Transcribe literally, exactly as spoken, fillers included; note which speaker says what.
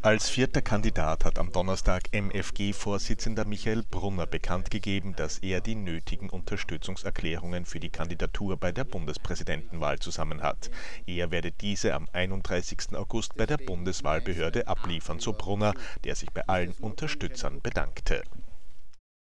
Speaker 1: Als vierter Kandidat hat am Donnerstag M F G-Vorsitzender Michael Brunner bekannt gegeben, dass er die nötigen Unterstützungserklärungen für die Kandidatur bei der Bundespräsidentenwahl zusammen hat. Er werde diese am einunddreißigsten August bei der Bundeswahlbehörde abliefern, so Brunner, der sich bei allen Unterstützern bedankte.